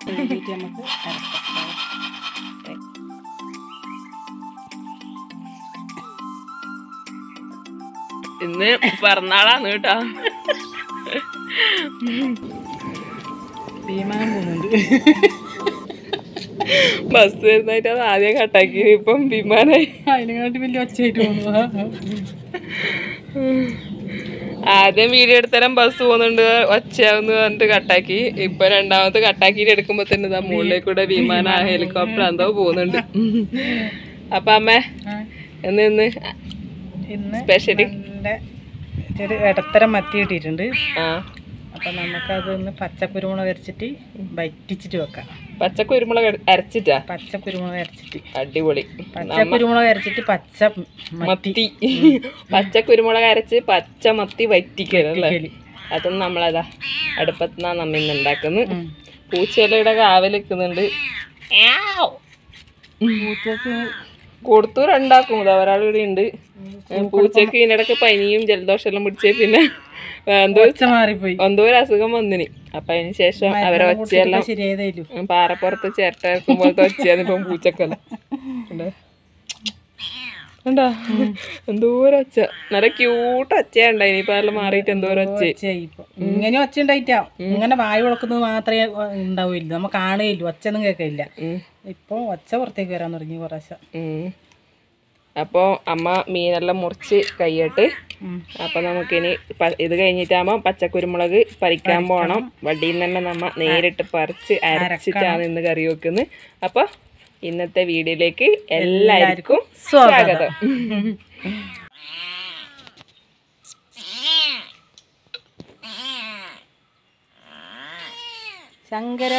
വേണ്ടിയിട്ട് നമുക്ക് അരക്കാം. ഇന്ന് പിറന്നാളാണ് കേട്ടോ. വിമാനം പോകുന്നുണ്ട്. ബസ് വരുന്നതായിട്ട് അത് ആദ്യം കട്ടാക്കി, ഇപ്പം വിമാനായി. അതിനെക്കാട്ടി വലിയ ഒച്ചയായിട്ട് പോകുന്നതാ. ആദ്യം വീഡിയോ എടുത്തരം ബസ് പോകുന്നുണ്ട് ഒച്ചയാവുന്ന പറഞ്ഞിട്ട് കട്ടാക്കി. ഇപ്പൊ രണ്ടാമത് കട്ടാക്കിട്ട് എടുക്കുമ്പോ തന്നെ ഇതാ മുകളിലേക്ക് കൂടെ വിമാനം ഹെലികോപ്റ്റർ എന്തോ പോകുന്നുണ്ട്. അപ്പൊ അമ്മ ഇന്ന് സ്പെഷ്യലി ചെറിയ ഇടത്തരം മത്തി കിട്ടിയിട്ടുണ്ട്. ആ, അപ്പം നമുക്കതൊന്ന് പച്ചക്കുരുമുളക് അരച്ചിട്ട് വറ്റിച്ചിട്ട് വെക്കാം. പച്ചക്കുരുമുളക് അരച്ചിട്ടാ? പച്ചക്കുരുമുളക് അരച്ചിട്ട്. അടിപൊളി. പച്ചക്കുരുമുളക് അരച്ചിട്ട് പച്ച മത്തി, പച്ചക്കുരുമുളക് അരച്ച് പച്ച മത്തി വറ്റിക്കലല്ലേ? അതൊന്നും നമ്മളതാ അടുപ്പത്തിനാ നമ്മ ഇന്ന് ഉണ്ടാക്കുന്നത്. പൂച്ചയുടെ കാവൽ നിൽക്കുന്നുണ്ട്. പൂച്ചക്ക് കൊടുത്തു രണ്ടാക്കും. ഒരാൾ ഇവിടെ ഉണ്ട്. പൂച്ചക്ക് ഇതിനിടക്ക് പനിയും ജലദോഷം എല്ലാം പിടിച്ചേ പിന്നെ എന്തോ ഒരു അസുഖം വന്നിന്. അപ്പൊ അതിന് ശേഷം അവരെ ഒച്ചയെല്ലാം പാറപ്പുറത്ത് ചിരട്ട വെക്കുമ്പോഴത്തെ ഒച്ചയാന്ന് ഇപ്പം പൂച്ചക്കല്ല. കണ്ടാ എന്തോരം ഒച്ച, നല്ല ക്യൂട്ട് ഒച്ചയുണ്ടായി. ഇനിയിപ്പോ അതെല്ലാം മാറിയിട്ട് എന്തോരം ഒച്ച. ഇങ്ങനെ ഒച്ച ഉണ്ടായിട്ടാ. ഇങ്ങനെ വായു കൊടുക്കുന്നത് മാത്രമേ ഉണ്ടാവില്ല, നമ്മ കാണുകയില്ല, ഒച്ച ഒന്നും കേൾക്കില്ല. ഇപ്പൊ ഒച്ച പുറത്തേക്ക് വരാൻ തുടങ്ങി കുറേശ്ശെ. അപ്പോൾ അമ്മ മീനെല്ലാം മുറിച്ച് കൈയിട്ട്. അപ്പം നമുക്കിനി ഇത് കഴിഞ്ഞിട്ടാകുമ്പോൾ പച്ചക്കുരുമുളക് പറിക്കാൻ പോകണം. വടിയിൽ നിന്ന് തന്നെ നമ്മ നേരിട്ട് പറിച്ച് അരച്ചിട്ടാണ് ഇന്ന് കറി വെക്കുന്നത്. അപ്പോൾ ഇന്നത്തെ വീഡിയോയിലേക്ക് എല്ലാവർക്കും സ്വാഗതം. ശങ്കര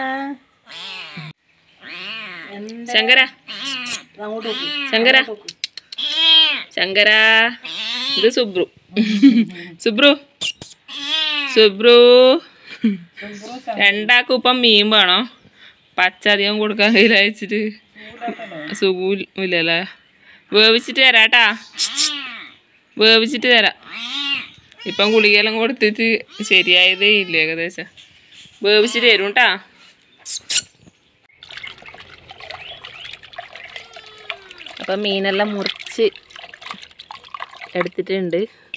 ശങ്കര ശങ്കര ശങ്കര, ഇത് സുബ്രു. സുബ്രു സുബ്രു രണ്ടാക്കും ഇപ്പം മീൻ വേണോ? പച്ച അധികം കൊടുക്കാൻ കയ്യിൽ അയച്ചിട്ട് സുഖമില്ലല്ലേ? വേവിച്ചിട്ട് തരാട്ടാ, വേവിച്ചിട്ട് തരാം. ഇപ്പം ഗുളികയെല്ലാം കൊടുത്തിട്ട് ശരിയായതേ ഇല്ല ഏകദേശം. വേവിച്ചിട്ട് തരും കേട്ടാ. അപ്പം മീനെല്ലാം മുറിച്ച് എടുത്തിട്ടുണ്ട്.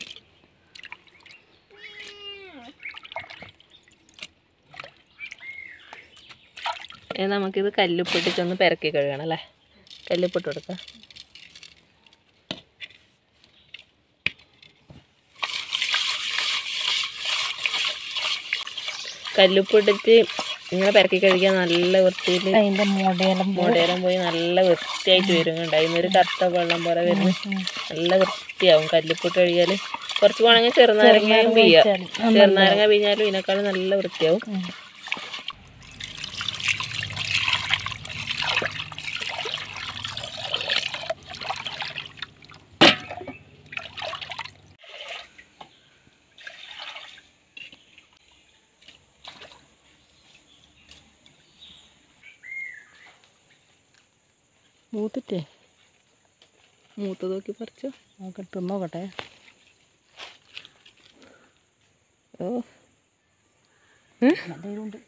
നമുക്കിത് കല്ലുപ്പിട്ടിട്ടൊന്ന് പെരക്കി കഴുകണം അല്ലേ? കല്ലുപ്പിട്ട് കൊടുക്കാം. കല്ലുപ്പിട്ടിട്ട് ഇങ്ങനെ പെരക്കി കഴിക്കാൻ നല്ല വൃത്തിയിൽ അതിൻ്റെ മുടയെല്ലാം പോയി നല്ല വൃത്തിയായിട്ട് വരുന്നുണ്ട്. അതിനൊരു കറുത്ത വെള്ളം പോലെ വരുന്നു. നല്ല വൃത്തിയാവും കല്ലുപ്പിട്ട് കഴിയാൽ. കുറച്ച് വേണമെങ്കിൽ ചെറുനാരങ്ങയും പിയ്യാം. ചെറുനാരങ്ങ പിഴിഞ്ഞാലും ഇതിനേക്കാളും നല്ല വൃത്തിയാവും. മൂത്തിട്ടേ മൂത്ത് നോക്കി പറിച്ചോ. നോക്കട്ടെ, തിന്നോക്കട്ടെ. ഓ എരുണ്ട്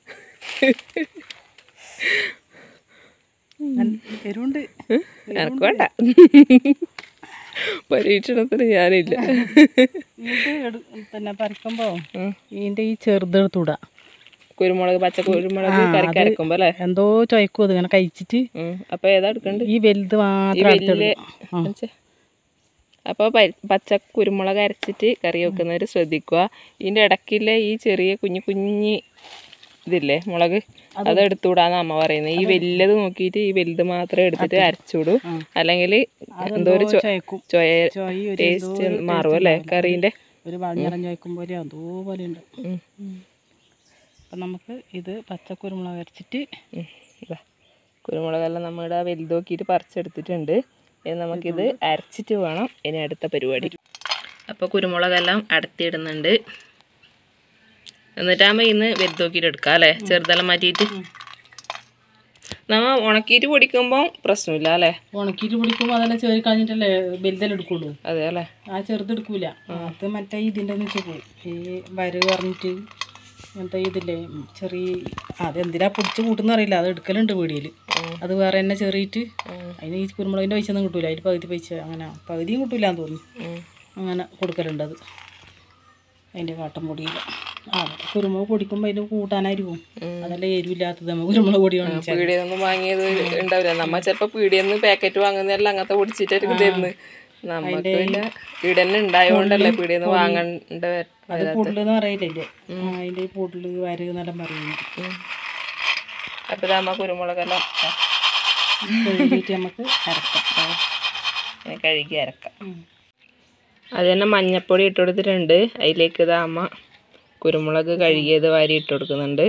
എരുണ്ട്. എനക്ക് വേണ്ട, പരീക്ഷണത്തിന് ഞാനില്ല. ഇത് പിന്നെ പറിക്കുമ്പോ ഇതിന്റെ ഈ ചെറുതെടുത്തൂടാ. കുരുമുളക്, പച്ച കുരുമുളക് കറിക്ക് അരക്കുമ്പോ അല്ലേ? എന്തോ ചോയ്ക്കും അത് ഇങ്ങനെ കഴിച്ചിട്ട്. അപ്പൊ ഏതാ എടുക്കണ്ട്? ഈ വലുത് മാത്രം. അപ്പോൾ പച്ച കുരുമുളക് അരച്ചിട്ട് കറി വെക്കുന്നവർ ശ്രദ്ധിക്കുക. ഇതിൻ്റെ ഇടയ്ക്കില്ലേ ഈ ചെറിയ കുഞ്ഞു കുഞ്ഞി ഇതില്ലേ മുളക്, അത് എടുത്തുവിടാന്ന് അമ്മ പറയുന്നത്. ഈ വലുത് നോക്കിയിട്ട് ഈ വലുത് മാത്രം എടുത്തിട്ട് അരച്ചുവിടും. അല്ലെങ്കിൽ എന്തോ ഒരു ടേസ്റ്റ് മാറും അല്ലേ കറീൻ്റെ? ഒരു വഞ്ഞറം ചോയ്ക്കുമ്പോൾ എന്തോ പോലെ ഉണ്ട്. അപ്പം നമുക്ക് ഇത് പച്ചക്കുരുമുളക് അരച്ചിട്ട്, കുരുമുളകെല്ലാം നമ്മുടെ വലുത് നോക്കിയിട്ട് പറിച്ചെടുത്തിട്ടുണ്ട്. ഇനി നമുക്കിത് അരച്ചിട്ട് വേണം ഇനി അടുത്ത പരിപാടി. അപ്പോൾ കുരുമുളകെല്ലാം അടത്തിയിടുന്നുണ്ട്. എന്നിട്ടാകുമ്പോൾ ഇന്ന് വലുത് നോക്കിയിട്ട് എടുക്കാം അല്ലേ? ചെറുതെല്ലാം മാറ്റിയിട്ട് നമ്മൾ ഉണക്കിയിട്ട് പൊടിക്കുമ്പോൾ പ്രശ്നമില്ല അല്ലേ? ഉണക്കിയിട്ട് പൊടിക്കുമ്പോൾ അതെല്ലാം ചേരി കളഞ്ഞിട്ടല്ലേ വലുതെല്ലാം എടുക്കുള്ളൂ. അതെ അല്ലേ? ആ ചെറുതെടുക്കൂല. അത് മറ്റേ ഇതിൻ്റെ വെച്ച് പോയി ഈ വരവ് പറഞ്ഞിട്ട് ഇങ്ങനത്തെ ഇതില്ലേ ചെറിയ അതെന്തിനാ പൊടിച്ച് കൂട്ടുന്ന അറിയില്ല, അത് എടുക്കലുണ്ട് പീടിയിൽ. അത് വേറെ തന്നെ ചെറിയിട്ട് അതിന് ഈ കുരുമുളകിൻ്റെ പൈസ ഒന്നും കിട്ടൂല, അതിൽ പകുതി പൈസ അങ്ങനെ പകുതിയും കിട്ടൂലെന്ന് തോന്നുന്നു. അങ്ങനെ കൊടുക്കലുണ്ട് അത് അതിൻ്റെ കാട്ടൻ പൊടിയിൽ. കുരുമുളക് പൊടിക്കുമ്പോൾ അതിന് കൂട്ടാനായിരിക്കും, അതല്ല എരിവില്ലാത്തത്. നമ്മൾ കുരുമുളക് പൊടി പീടിയൊന്നും വാങ്ങിയത് ഉണ്ടാവില്ല. നമ്മ ചിലപ്പോൾ പീടിയെന്ന് പാക്കറ്റ് വാങ്ങുന്നതെല്ലാം അങ്ങനത്തെ പൊടിച്ചിട്ടായിരിക്കും തരുന്നത്. നമുക്ക് പിന്നെ പീടിയെന്നെ ഉണ്ടായതുകൊണ്ടല്ലേ പീടിയെന്ന് വാങ്ങേണ്ട. അത് പൊടിലെന്ന് പറയില്ലേ, അതിൻ്റെ പൊടില് വരകെന്നെല്ലാം പറയുന്നു. അപ്പോൾ നമ്മ കുരുമുളകെല്ലാം കഴുകിയിട്ട് നമുക്ക് അരക്കാം, കഴുകി അരക്കാം. അത് തന്നെ മഞ്ഞപ്പൊടി ഇട്ട് കൊടുത്തിട്ടുണ്ട്. അതിലേക്ക് ഇതാ അമ്മ കുരുമുളക് കഴുകിയത് വാരി ഇട്ട് കൊടുക്കുന്നുണ്ട്.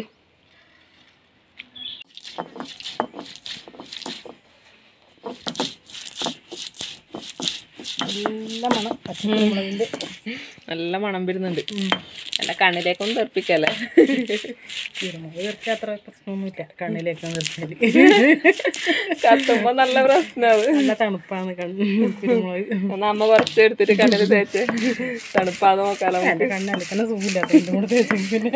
നല്ല മണം പച്ചക്കുരുമുളകിൻ്റെ, നല്ല മണം വരുന്നുണ്ട്. അല്ല കണ്ണിലേക്കൊന്നും തെറിപ്പിക്കല്ലേ. കുരുമുളക് തെറിച്ചാൽ അത്ര പ്രശ്നമൊന്നുമില്ല, കണ്ണിലേക്കൊന്നും തെറിച്ചാൽ കത്തുമ്പോൾ നല്ല പ്രശ്നമാണ്. നല്ല തണുപ്പാണ് കുരുമുളക്. അമ്മ കുറച്ച് എടുത്തിട്ട് കണ്ണിൽ തേച്ച് തണുപ്പാന്ന് നോക്കാലോ. എൻ്റെ കണ്ണലക്കണ സുഖമില്ല, അതുകൊണ്ട് കൂടെ തേച്ചെങ്കിൽ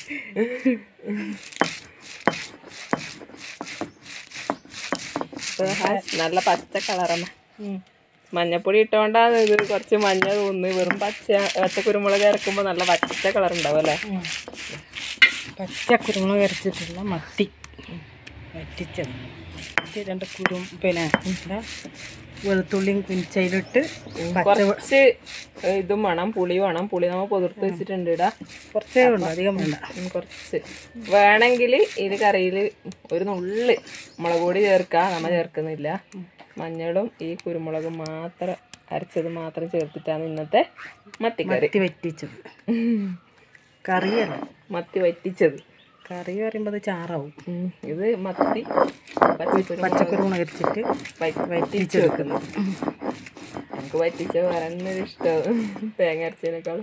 നല്ല പച്ച കളറമ്മ. മഞ്ഞപ്പൊടി ഇട്ടുകൊണ്ടാണ് ഇത് കുറച്ച് മഞ്ഞ തോന്നുന്നു. വെറും പച്ച കുരുമുളക് അരക്കുമ്പോൾ നല്ല പച്ച കളർ ഉണ്ടാവും അല്ലേ. പച്ച കുരുമുളക് അരച്ചിട്ടുള്ള മത്തി വറ്റിച്ചത്, രണ്ട് പിന്നെ വെളുത്തുള്ളിയും കുഞ്ചയിലിട്ട് കുറച്ച് ഇതും വേണം, പുളി വേണം. പുളി നമ്മൾ പൊതിർത്ത് വെച്ചിട്ടുണ്ട്. ഇടാ കുറച്ചേ ഉള്ളൂ, അധികം വേണ്ട. കുറച്ച് വേണമെങ്കിൽ ഇത് കറിയിൽ ഒരു നുള്ളി മുളക് പൊടി ചേർക്കാം, നമ്മൾ ചേർക്കുന്നില്ല. മഞ്ഞളും ഈ കുരുമുളകും മാത്രം അരച്ചത് മാത്രം ചേർത്തിട്ടാണ് ഇന്നത്തെ മത്തിക്കറി. മത്തി വറ്റിച്ചത് കറിയല്ല, മത്തി വറ്റിച്ചത്. കറി പറയുമ്പോൾ അത് ചാറാവും. ഇത് മത്തി പച്ചക്കുരുമുളക് അരച്ചിട്ട് വറ്റിച്ച് വെക്കുന്നത്. നമുക്ക് വറ്റിച്ച വേറെ ഇഷ്ടമാണ് തേങ്ങ അരച്ചതിനേക്കാളും.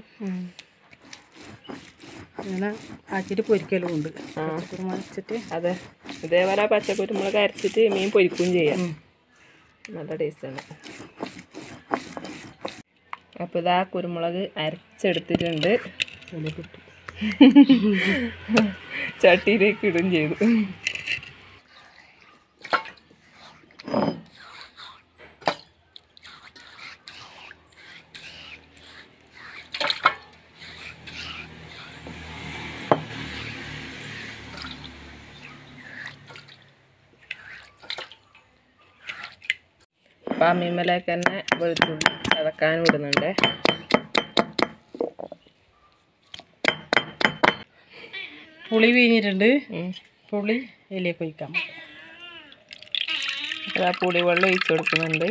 അങ്ങനെ ആക്കിയിട്ട് പൊരിക്കലും ഉണ്ട് പച്ചക്കുരുമുളക് അരച്ചിട്ട്. അതെ, ഇതേപോലെ പച്ചക്കുരുമുളക് അരച്ചിട്ട് മീൻ പൊരിക്കുകയും ചെയ്യാം, നല്ല ടേസ്റ്റാണ്. അപ്പോൾ ഇതാ കുരുമുളക് അരച്ചെടുത്തിട്ടുണ്ട്. ചട്ടിയിലേക്ക് ഇടും ചെയ്തു. അപ്പം അമ്മീമ്മലേക്ക് തന്നെ വെളുത്തുള്ളി ചതക്കാനും ഇടുന്നുണ്ട്. പുളി വീഞ്ഞിട്ടുണ്ട്, പുളി ഇതിലേക്ക് ഒഴിക്കാം. അതാ പുളി വെള്ളം ഒഴിച്ച് കൊടുക്കുന്നുണ്ട്.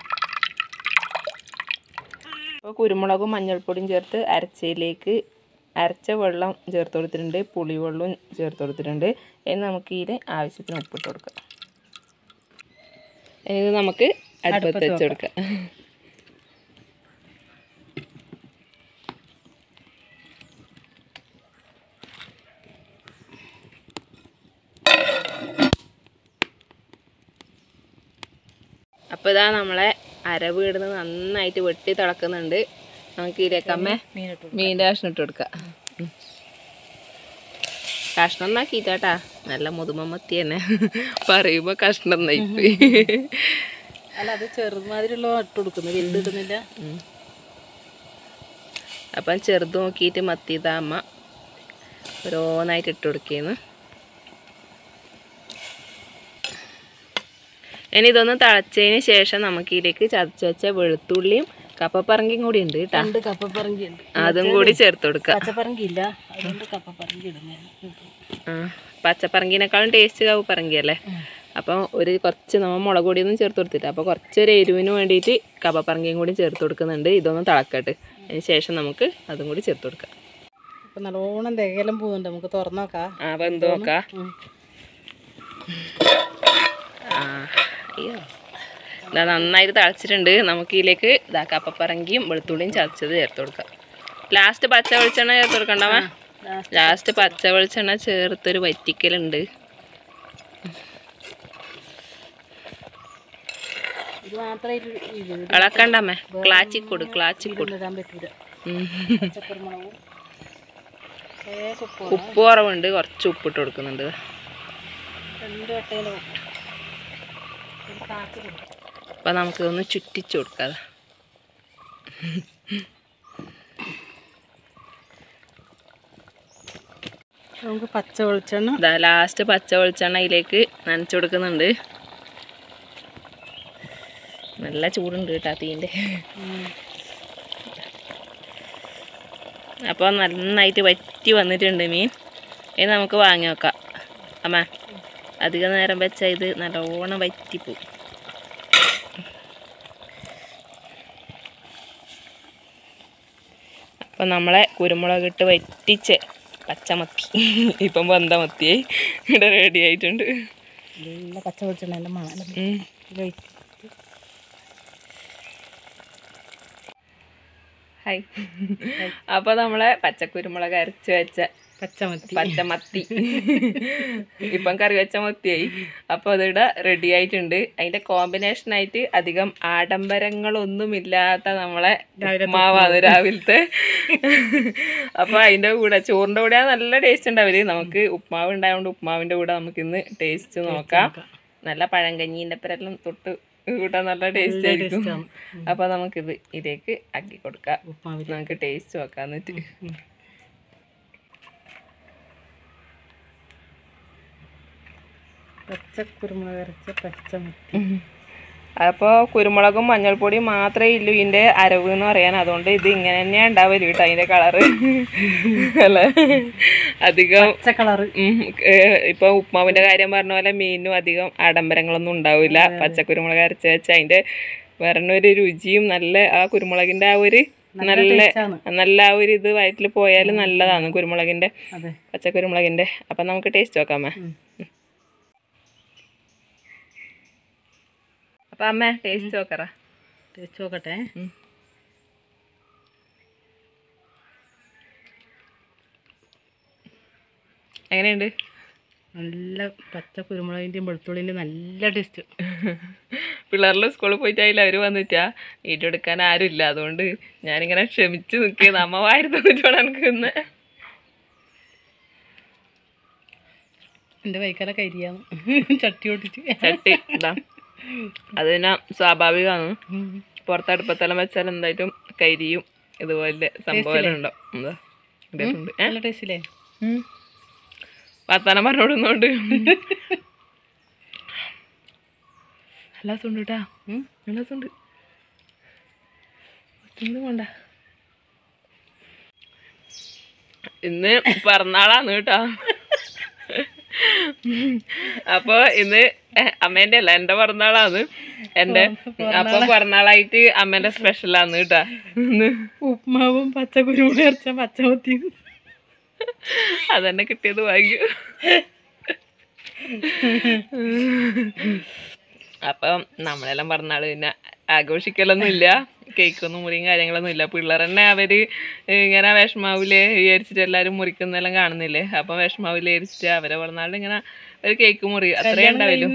അപ്പോൾ കുരുമുളകും മഞ്ഞൾപ്പൊടിയും ചേർത്ത് അരച്ചയിലേക്ക് അരച്ച വെള്ളം ചേർത്ത് കൊടുത്തിട്ടുണ്ട്, പുളി വെള്ളവും ചേർത്ത് കൊടുത്തിട്ടുണ്ട്. ഇനി നമുക്ക് ഇതിൽ ആവശ്യത്തിന് ഉപ്പിട്ട് കൊടുക്കാം. ഇത് നമുക്ക് അടുപ്പത്ത് വെച്ച് കൊടുക്കാം. അപ്പോൾ ഇതാ നമ്മളെ അരവ് ഇടുന്നത് നന്നായിട്ട് വെട്ടി തിളക്കുന്നുണ്ട്. നമുക്ക് ഇതിലേക്കമ്മേ മീൻ്റെ കഷ്ണം ഇട്ട് കൊടുക്കാം. കഷ്ണം ഒന്നാക്കിട്ടാട്ടാ, നല്ല മുതുമത്തി തന്നെ പറയുമ്പോൾ കഷ്ണം ഒന്നായിപ്പോയി. അല്ല അത് ചെറുമാതിരിയുള്ള ഇട്ട് കൊടുക്കുന്നു, വലുത് ഇടുന്നില്ല. അപ്പം ചെറുത് നോക്കിയിട്ട് മത്തിയതാ അമ്മ ഓരോന്നായിട്ട് ഇട്ട് കൊടുക്കുന്നു. ഇനി ഇതൊന്ന് തിളച്ചതിന് ശേഷം നമുക്ക് ഇതിലേക്ക് ചതച്ച് വെച്ച വെളുത്തുള്ളിയും കപ്പപ്പറങ്കിയും കൂടി ഉണ്ട് കേട്ടോ. കപ്പപ്പറങ്കി ഉണ്ട്, അതും കൂടി ചേർത്ത് കൊടുക്കുക. പച്ചപ്പറങ്കി ഇല്ല, അതുകൊണ്ട് കപ്പപ്പറങ്കി ഇടുന്നത്. പച്ചപ്പറങ്കിനേക്കാളും ടേസ്റ്റ് കപ്പപ്പറങ്കി അല്ലേ. അപ്പം കുറച്ച് നമ്മൾ മുളക് പൊടിയൊന്നും ചേർത്ത് കൊടുത്തിട്ട്, അപ്പോൾ കുറച്ചൊരു എരിവിന് വേണ്ടിയിട്ട് കപ്പപ്പറങ്കിയും കൂടി ചേർത്ത് കൊടുക്കുന്നുണ്ട്. ഇതൊന്ന് തിളക്കട്ടെ, അതിന് ശേഷം നമുക്ക് അതും കൂടി ചേർത്ത് കൊടുക്കാം. അപ്പം നല്ലോണം തികയിലും പോകുന്നുണ്ട്, നമുക്ക് തുറന്നു നോക്കാം. വെന്ത് നോക്കാം. അയ്യോ ഇതാ നന്നായിട്ട് തിളച്ചിട്ടുണ്ട്. നമുക്ക് ഇതിലേക്ക് ഇതാ കപ്പപ്പറങ്കിയും വെളുത്തുള്ളിയും ചതച്ചത് ചേർത്ത് കൊടുക്കാം. ലാസ്റ്റ് പച്ച വെളിച്ചെണ്ണ ചേർത്ത് കൊടുക്കണ്ടവ. ലാസ്റ്റ് പച്ച വെളിച്ചെണ്ണ ചേർത്തൊരു വറ്റിക്കലുണ്ട്. ഇളക്കണ്ടമ്മേ, ക്ലാച്ചിക്കൊടു. ഉപ്പ് കുറവുണ്ട്, കുറച്ച് ഉപ്പിട്ട് കൊടുക്കുന്നുണ്ട്. അപ്പം നമുക്കിതൊന്ന് ചുറ്റിച്ച് കൊടുക്കാം. നമുക്ക് പച്ച വെളിച്ചെണ്ണ ലാസ്റ്റ് പച്ച വെളിച്ചെണ്ണ ഇതിലേക്ക് നനച്ചു കൊടുക്കുന്നുണ്ട്. നല്ല ചൂടുണ്ട് കേട്ടോ തീൻ്റെ. അപ്പോൾ നന്നായിട്ട് വറ്റി വന്നിട്ടുണ്ട് മീൻ. ഇനി നമുക്ക് വാങ്ങി വെക്കാം. അമ്മ അധികം നേരം വെച്ചാൽ ഇത് നല്ലോണം വറ്റിപ്പോവും. അപ്പം നമ്മളെ കുരുമുളകിട്ട് വറ്റിച്ച് പച്ചമത്തി ഇപ്പം വെന്ത മത്തിയായി ഇവിടെ റെഡി ആയിട്ടുണ്ട്. നല്ല പച്ച വെളിച്ചെണ്ണ മണം. ഹായ്. അപ്പോൾ നമ്മളെ പച്ചക്കുരുമുളക് അരച്ച് വെച്ച പച്ചമത്തി ഇപ്പം കറി വെച്ച മത്തിയായി. അപ്പോൾ അതിവിടെ റെഡി ആയിട്ടുണ്ട്. അതിൻ്റെ കോമ്പിനേഷനായിട്ട് അധികം ആഡംബരങ്ങളൊന്നുമില്ലാത്ത നമ്മളെ ഉപ്മാവാണ് രാവിലത്തെ. അപ്പോൾ അതിൻ്റെ കൂടെ ചോറിൻ്റെ കൂടെ നല്ല ടേസ്റ്റ് ഉണ്ടാവില്ലേ. നമുക്ക് ഉപ്മാവ് ഉണ്ടായതുകൊണ്ട് ഉപ്മാവിൻ്റെ കൂടെ നമുക്കിന്ന് ടേസ്റ്റ് നോക്കാം. നല്ല പഴങ്കഞ്ഞീൻ്റെ പരെല്ലാം തൊട്ട് കൂട്ടാൻ നല്ല ടേസ്റ്റ് ആയിരിക്കും. അപ്പോൾ നമുക്കിത് ഇതിലേക്ക് ആക്കി കൊടുക്കാം. നമുക്ക് ടേസ്റ്റ് നോക്കാം. എന്നിട്ട് പച്ചക്കുരുമുളക് അരച്ച പച്ചമത്തി. അപ്പോൾ കുരുമുളകും മഞ്ഞൾപ്പൊടിയും മാത്രമേ ഇല്ലൂ ഇതിൻ്റെ അരവ് എന്ന് പറയാൻ. അതുകൊണ്ട് ഇത് ഇങ്ങനെ തന്നെയാണ് ഉണ്ടാവില്ല കേട്ടോ. അതിൻ്റെ കളറ് അല്ല അധികം കളറ്. ഇപ്പോൾ ഉപ്മാവിൻ്റെ കാര്യം പറഞ്ഞ പോലെ മീനും അധികം ആഡംബരങ്ങളൊന്നും ഉണ്ടാവില്ല. പച്ചക്കുരുമുളക് അരച്ച് വെച്ചാൽ അതിൻ്റെ വേറൊരു രുചിയും നല്ല ആ കുരുമുളകിൻ്റെ ആ ഒരു നല്ല ആ ഒരു ഇത് വയറ്റിൽ പോയാൽ നല്ലതാണ് കുരുമുളകിൻ്റെ, പച്ചക്കുരുമുളകിൻ്റെ. അപ്പം നമുക്ക് ടേസ്റ്റ് നോക്കാമേ. അപ്പം അമ്മ ടേസ്റ്റ് നോക്കറ. ടേസ്റ്റ് നോക്കട്ടെ. എങ്ങനെയുണ്ട്? നല്ല പച്ച കുരുമുളകിൻ്റെയും വെളുത്തുള്ളിൻ്റെയും നല്ല ടേസ്റ്റ്. പിള്ളേരെല്ലാം സ്കൂളിൽ പോയിട്ടായില്ല അവർ വന്നിട്ടാ വീട്ടെടുക്കാൻ ആരും ഇല്ല. അതുകൊണ്ട് ഞാനിങ്ങനെ ക്ഷമിച്ച് നിൽക്കിയത്. അമ്മ വായിരുന്നു വെച്ചോളാം എനിക്ക് ഇന്ന്. എൻ്റെ കൈക്കാല കരിയാണ് ചട്ടി ഓട്ടിച്ച്. ചട്ടി ഇതാ അത് പിന്നെ സ്വാഭാവികമാണ്. പുറത്തടുപ്പത്തെല്ലാം വെച്ചാൽ എന്തായിട്ടും കരിയും ഇതുപോലെ സംഭവം ഉണ്ടാവും. നല്ല ടേസ്റ്റില്ലേ? വർത്താനം പറഞ്ഞോടുന്നോണ്ട് നല്ല സുണ്ട് കേട്ടാ. നല്ല സുണ്ട് വേണ്ട. ഇന്ന് പിറന്നാളാണ് കേട്ടാ. അപ്പൊ ഇന്ന് അമ്മേന്റെ അല്ല എന്റെ പിറന്നാളാണ്. എന്റെ അപ്പൊ പിറന്നാളായിട്ട് അമ്മേന്റെ സ്പെഷ്യലാണ് കേട്ടാ. ഉപ്മാവും പച്ചക്കുരുമുളക് അരച്ച പച്ചമത്തിയും അതെന്നെ കിട്ടിയത് ഭാഗ്യം. അപ്പം നമ്മളെല്ലാം പിറന്നാള് പിന്നെ ആഘോഷിക്കലൊന്നും ഇല്ല. കേക്കൊന്നും മുറിയും കാര്യങ്ങളൊന്നും ഇല്ല. പിള്ളേർ തന്നെ അവര് ഇങ്ങനെ വിഷമാവില്ലേ വിചാരിച്ചിട്ട് എല്ലാവരും മുറിക്കുന്നെല്ലാം കാണുന്നില്ലേ. അപ്പം വിഷമാവില്ലേ വിചാരിച്ചിട്ട് അവരെ പിറന്നാളിൽ ഇങ്ങനെ ഒരു കേക്ക് മുറി അത്രേ ഉണ്ടാവില്ല.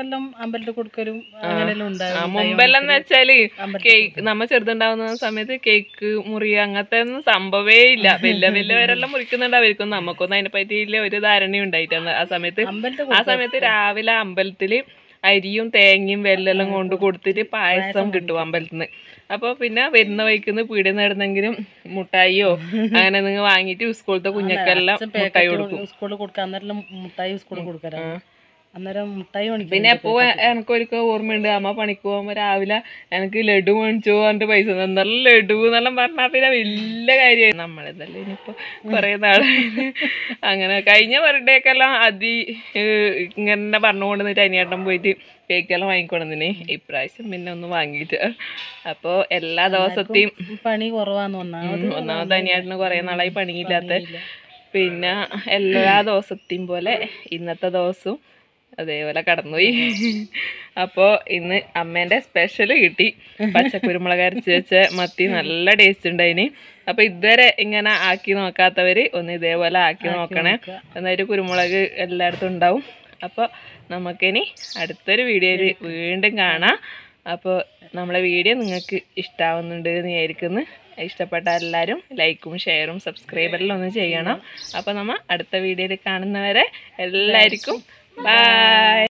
മുമ്പെല്ലാം എന്ന് വെച്ചാല് കേക്ക് നമ്മ ചെറുതുണ്ടാവുന്ന സമയത്ത് കേക്ക് മുറി അങ്ങനത്തെ ഒന്നും സംഭവേ ഇല്ല. വലിയ വലിയവരെല്ലാം മുറിക്കുന്നുണ്ടാവും. നമുക്കൊന്നും അതിനെ പറ്റിയില്ല ഒരു ധാരണയും ഉണ്ടായിട്ടാണ് ആ സമയത്ത് രാവിലെ അമ്പലത്തില് അരിയും തേങ്ങയും വെല്ലെല്ലാം കൊണ്ട് കൊടുത്തിട്ട് പായസം കിട്ടും അമ്പലത്തിൽ നിന്ന്. അപ്പോൾ പിന്നെ വരുന്ന വഴിക്കുന്ന് പീടിക നേടുന്നെങ്കിലും മുട്ടായിയോ അങ്ങനെ നിങ്ങൾ വാങ്ങിയിട്ട് സ്കൂളത്തെ കുഞ്ഞക്കെല്ലാം മുട്ടായി കൊടുക്കും. സ്കൂളിൽ കൊടുക്കാൻ മുട്ടായി സ്കൂളിൽ കൊടുക്കാറ്. അന്നേരം മുട്ടായി പിന്നെ എപ്പോൾ എനിക്കൊരിക്കൽ ഓർമ്മയുണ്ട്. അമ്മ പണിക്ക് പോകുമ്പോൾ രാവിലെ എനിക്ക് ലഡു മേടിച്ചു പറഞ്ഞിട്ട് പൈസ നല്ല ലഡു എന്നെല്ലാം പറഞ്ഞാൽ പിന്നെ വലിയ കാര്യമായി. നമ്മളെന്നല്ലേ ഇനിയിപ്പോൾ കുറേ നാളായി. അങ്ങനെ കഴിഞ്ഞ ബർത്ത്ഡേക്കെല്ലാം ഇങ്ങനെ പറഞ്ഞു കൊണ്ടുവന്നിട്ട് അനിയേട്ടൻ പോയിട്ട് കേക്കെല്ലാം വാങ്ങിക്കൊണ്ടുവന്നിന്. ഇപ്രാവശ്യം പിന്നെ ഒന്നും വാങ്ങിയിട്ട്. അപ്പോൾ എല്ലാ ദിവസത്തെയും പണി കുറവാന്ന് ഒന്നാമത് അനിയേട്ടന് കുറേ നാളായി പണിയില്ലാത്ത. പിന്നെ എല്ലാ ദിവസത്തെയും പോലെ ഇന്നത്തെ ദിവസവും അതേപോലെ കടന്നുപോയി. അപ്പോൾ ഇന്ന് അമ്മേൻ്റെ സ്പെഷ്യൽ കിട്ടി. പച്ചക്കുരുമുളക് അരച്ച് വെച്ച മത്തി നല്ല ടേസ്റ്റ് ഉണ്ടായിന്. അപ്പോൾ ഇതുവരെ ഇങ്ങനെ ആക്കി നോക്കാത്തവർ ഒന്ന് ഇതേപോലെ ആക്കി നോക്കണേ. എന്നാലും കുരുമുളക് എല്ലായിടത്തും ഉണ്ടാവും. അപ്പോൾ നമുക്കിനി അടുത്തൊരു വീഡിയോയിൽ വീണ്ടും കാണാം. അപ്പോൾ നമ്മളെ വീഡിയോ നിങ്ങൾക്ക് ഇഷ്ടമാവുന്നുണ്ട് എന്ന് വിചാരിക്കുന്നു. ഇഷ്ടപ്പെട്ട എല്ലാവരും ലൈക്കും ഷെയറും സബ്സ്ക്രൈബെല്ലാം ഒന്ന് ചെയ്യണം. അപ്പോൾ നമ്മൾ അടുത്ത വീഡിയോയിൽ കാണുന്നവരെ എല്ലാവർക്കും ബൈ.